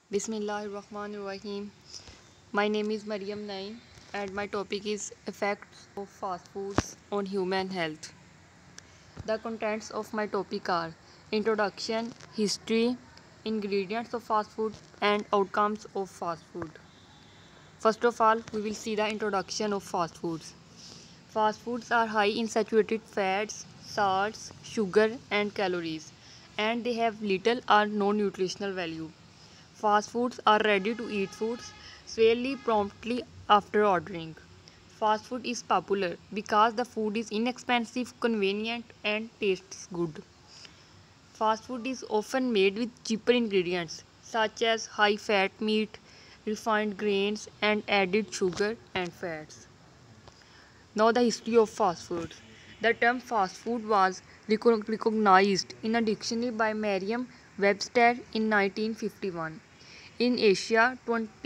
Bismillahirrahmanirrahim. My name is Mariam Naim and my topic is effects of fast foods on human health. The contents of my topic are introduction, history, ingredients of fast food and outcomes of fast food. First of all, we will see the introduction of fast foods. Fast foods are high in saturated fats, salts, sugar and calories, and they have little or no nutritional value. Fast foods are ready to eat foods fairly promptly after ordering. Fast food is popular because the food is inexpensive, convenient, and tastes good. Fast food is often made with cheaper ingredients such as high fat meat, refined grains, and added sugar and fats. Now, the history of fast food. The term fast food was recognized in a dictionary by Merriam Webster in 1951. In Asia,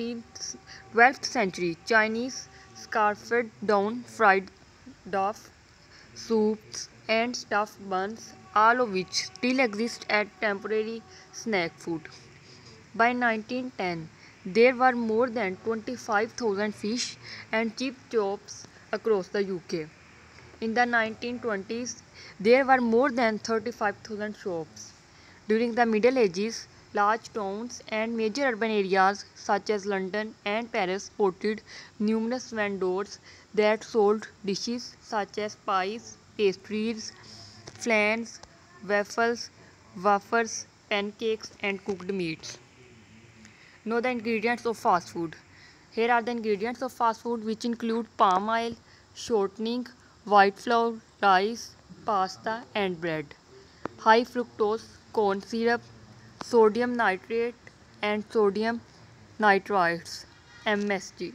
12th century, Chinese scarfed down fried dough, soups, and stuffed buns, all of which still exist as temporary snack food. By 1910, there were more than 25,000 fish and chip shops across the UK. In the 1920s, there were more than 35,000 shops. During the Middle Ages, large towns and major urban areas such as London and Paris sported numerous vendors that sold dishes such as pies, pastries, flans, waffles, wafers, pancakes, and cooked meats. Know the ingredients of fast food. Here are the ingredients of fast food, which include palm oil, shortening, white flour, rice, pasta, and bread. High fructose corn syrup, sodium nitrate, and sodium nitrites (MSG).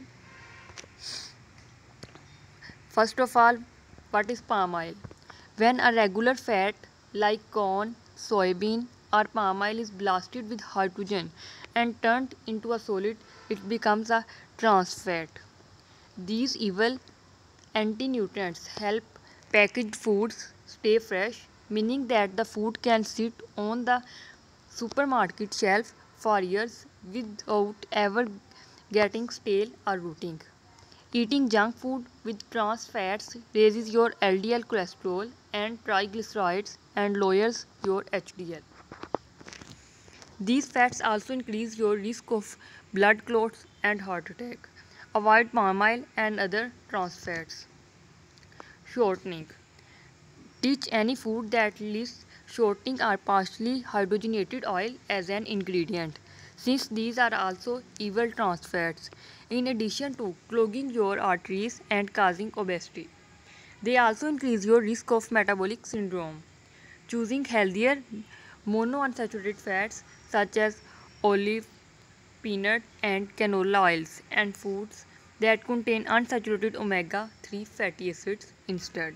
First of all, what is palm oil? When a regular fat like corn, soybean, or palm oil is blasted with hydrogen and turned into a solid, it becomes a trans fat. These evil anti-nutrients help packaged foods stay fresh, meaning that the food can sit on the supermarket shelf for years without ever getting stale or rotting. Eating junk food with trans fats raises your LDL cholesterol and triglycerides and lowers your HDL. These fats also increase your risk of blood clots and heart attack. Avoid palm oil and other trans fats. Shortening. Teach any food that lists shortening or partially hydrogenated oil as an ingredient, since these are also evil trans fats, in addition to clogging your arteries and causing obesity. They also increase your risk of metabolic syndrome. Choosing healthier monounsaturated fats such as olive, peanut, and canola oils and foods that contain unsaturated omega 3 fatty acids instead.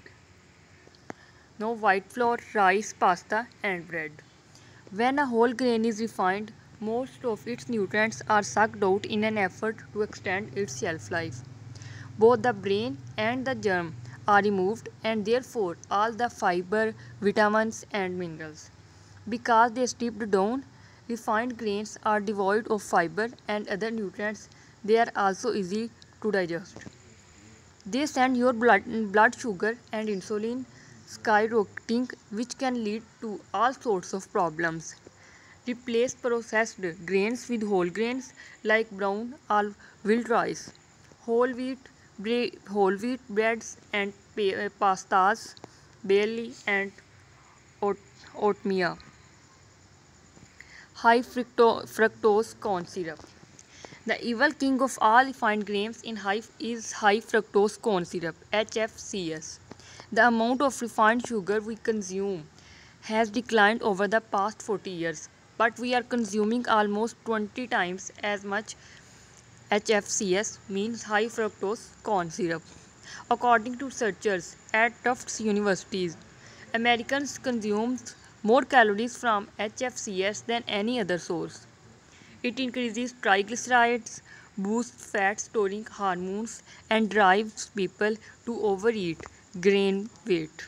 Now, white flour, rice, pasta, and bread. When a whole grain is refined, most of its nutrients are sucked out in an effort to extend its shelf life. Both the brain and the germ are removed, and therefore all the fiber, vitamins, and minerals. Because they stripped down, refined grains are devoid of fiber and other nutrients. They are also easy to digest. They send your blood sugar and insulin skyrocketing, which can lead to all sorts of problems. Replace processed grains with whole grains like brown or wild rice, whole wheat, whole wheat breads and pastas, barley and oatmeal. High fructose corn syrup. The evil king of all refined grains is high fructose corn syrup (HFCS). The amount of refined sugar we consume has declined over the past 40 years, but we are consuming almost 20 times as much HFCS, means high fructose corn syrup. According to researchers at Tufts University, Americans consume more calories from HFCS than any other source. It increases triglycerides, boosts fat storing hormones, and drives people to overeat, gain weight.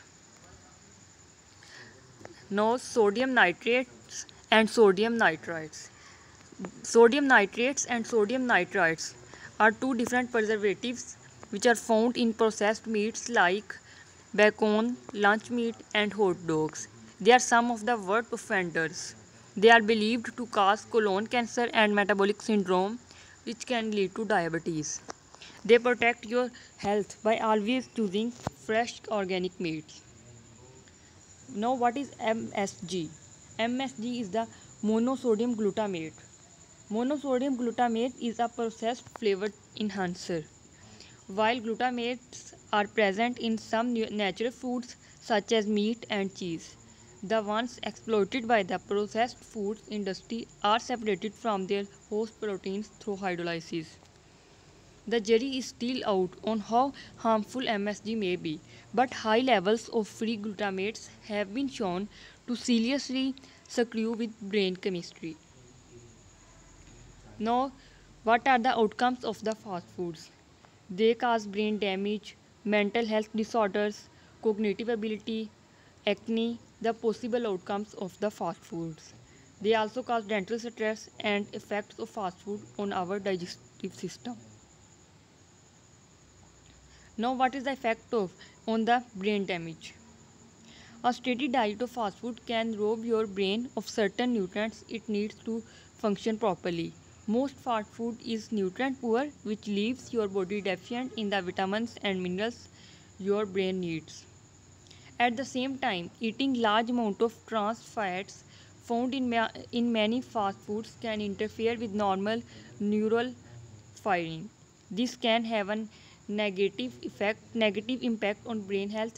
Now, sodium nitrates and sodium nitrites. Sodium nitrates and sodium nitrites are two different preservatives which are found in processed meats like bacon, lunch meat, and hot dogs. They are some of the worst offenders. They are believed to cause colon cancer and metabolic syndrome, which can lead to diabetes. They protect your health by always choosing fresh organic meats. Now, what is MSG? MSG is the monosodium glutamate. Monosodium glutamate is a processed flavor enhancer. While glutamates are present in some natural foods such as meat and cheese, the ones exploited by the processed foods industry are separated from their host proteins through hydrolysis. The jury is still out on how harmful MSG may be, but high levels of free glutamates have been shown to seriously screw with brain chemistry. Now, what are the outcomes of the fast foods? They cause brain damage, mental health disorders, cognitive ability, acne, the possible outcomes of the fast foods. They also cause dental stress and effects of fast food on our digestive system. Now, what is the effect of on the brain damage? A steady diet of fast food can rob your brain of certain nutrients it needs to function properly. Most fast food is nutrient poor, which leaves your body deficient in the vitamins and minerals your brain needs. At the same time, eating large amount of trans fats found in many fast foods can interfere with normal neural firing. This can have a negative impact on brain health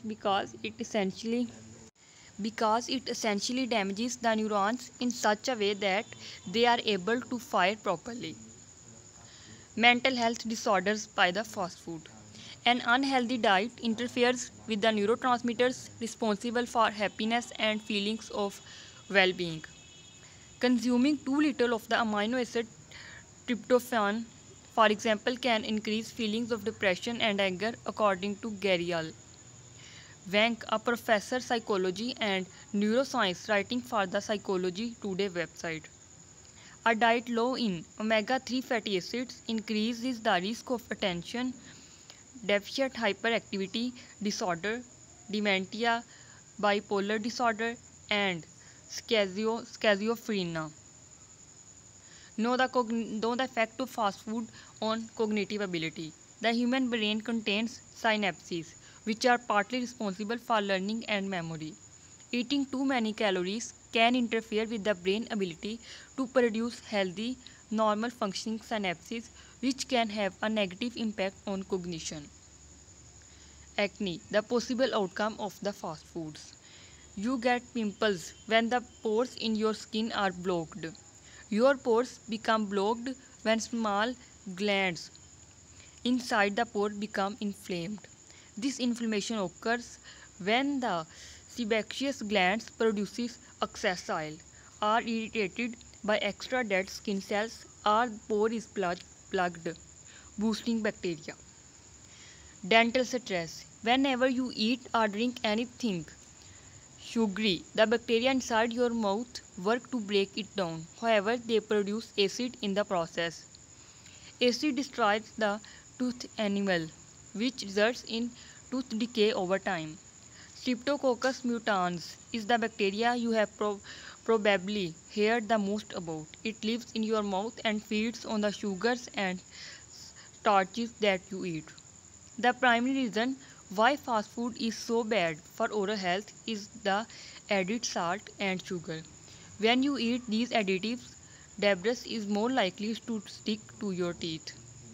because it essentially damages the neurons in such a way that they are able to fire properly. Mental health disorders by the fast food. An unhealthy diet interferes with the neurotransmitters responsible for happiness and feelings of well being. Consuming too little of the amino acid tryptophan, for example, can increase feelings of depression and anger, according to Gary Wank, a professor psychology and neuroscience writing for the Psychology Today website. A diet low in omega-3 fatty acids increases the risk of attention deficit hyperactivity disorder, dementia, bipolar disorder, and schizophrenia. Know the effect of fast food on cognitive ability. The human brain contains synapses, which are partly responsible for learning and memory. Eating too many calories can interfere with the brain ability to produce healthy, normal functioning synapses, which can have a negative impact on cognition. Acne, the possible outcome of the fast foods. You get pimples when the pores in your skin are blocked. Your pores become blocked when small glands inside the pore become inflamed. This inflammation occurs when the sebaceous glands produces excess oil, are irritated by extra dead skin cells, or pore is plugged, boosting bacteria. Dental stress. Whenever you eat or drink anything sugary, the bacteria inside your mouth work to break it down. However, they produce acid in the process. Acid destroys the tooth enamel, which results in tooth decay over time. Streptococcus mutans is the bacteria you have probably heard the most about. It lives in your mouth and feeds on the sugars and starches that you eat. The primary reason why fast food is so bad for oral health is the added salt and sugar. When you eat these additives, debris is more likely to stick to your teeth.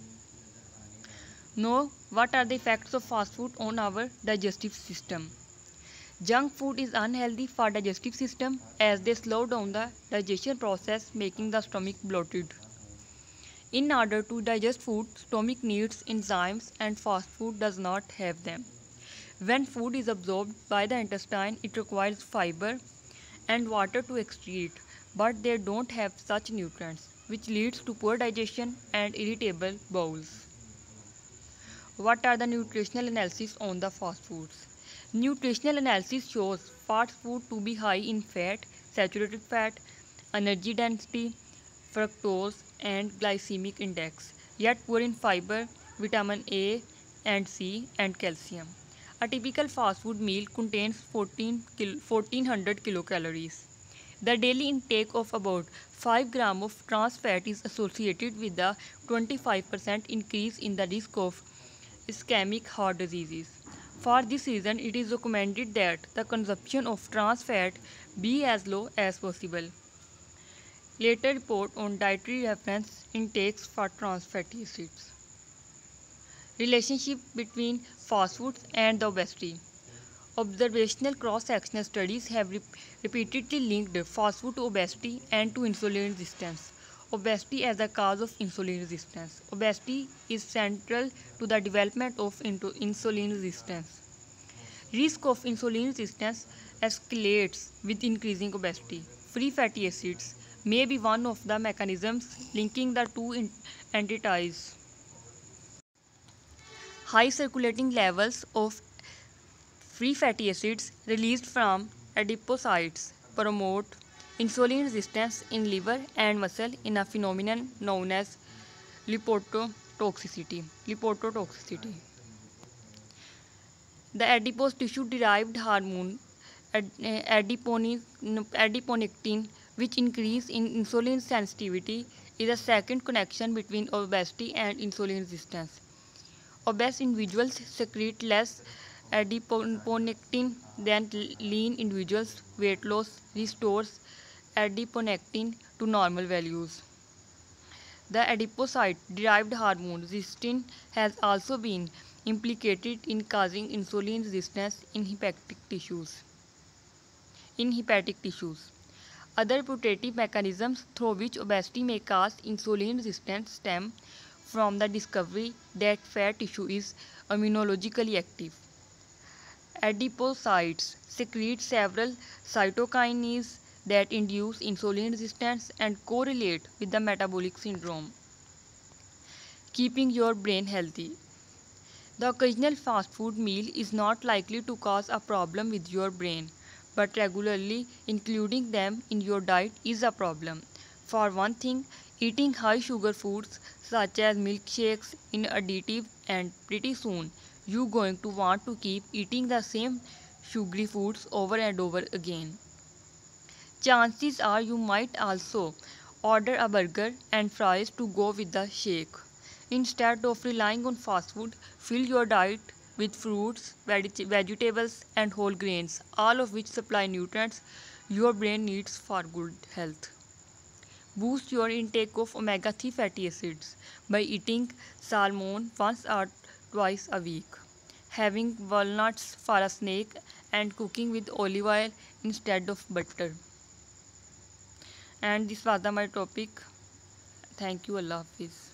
Now, what are the effects of fast food on our digestive system? Junk food is unhealthy for digestive system as they slow down the digestion process, making the stomach bloated. In order to digest food, stomach needs enzymes and fast food does not have them. When food is absorbed by the intestine, it requires fiber and water to excrete, but they don't have such nutrients, which leads to poor digestion and irritable bowels. What are the nutritional analysis on the fast foods? Nutritional analysis shows fast food to be high in fat, saturated fat, energy density, fructose, and glycemic index, yet poor in fiber, vitamin A and C, and calcium. A typical fast food meal contains 1400 kilocalories. The daily intake of about 5 grams of trans fat is associated with a 25% increase in the risk of ischemic heart diseases. For this reason, it is recommended that the consumption of trans fat be as low as possible. Later report on dietary reference intakes for trans fatty acids. Relationship between fast foods and the obesity. Observational cross-sectional studies have repeatedly linked fast food to obesity and to insulin resistance. Obesity as a cause of insulin resistance. Obesity is central to the development of insulin resistance. Risk of insulin resistance escalates with increasing obesity. Free fatty acids may be one of the mechanisms linking the two entities. High circulating levels of free fatty acids released from adipocytes promote insulin resistance in liver and muscle in a phenomenon known as lipotoxicity. The adipose tissue derived hormone adiponectin, which increase in insulin sensitivity, is a second connection between obesity and insulin resistance. Obese individuals secrete less adiponectin than lean individuals. Weight loss restores adiponectin to normal values. The adipocyte-derived hormone resistin has also been implicated in causing insulin resistance in hepatic tissues. Other putative mechanisms through which obesity may cause insulin resistance stem from the discovery that fat tissue is immunologically active. Adipocytes secrete several cytokines that induce insulin resistance and correlate with the metabolic syndrome. Keeping your brain healthy. The occasional fast food meal is not likely to cause a problem with your brain, but regularly including them in your diet is a problem. For one thing, eating high sugar foods such as milkshakes is addictive, and pretty soon you're going to want to keep eating the same sugary foods over and over again. Chances are you might also order a burger and fries to go with the shake. Instead of relying on fast food, fill your diet with fruits, vegetables, and whole grains, all of which supply nutrients your brain needs for good health. Boost your intake of omega-3 fatty acids by eating salmon once or twice a week, having walnuts for a snack, and cooking with olive oil instead of butter. And this was my topic. Thank you. Allah Hafiz.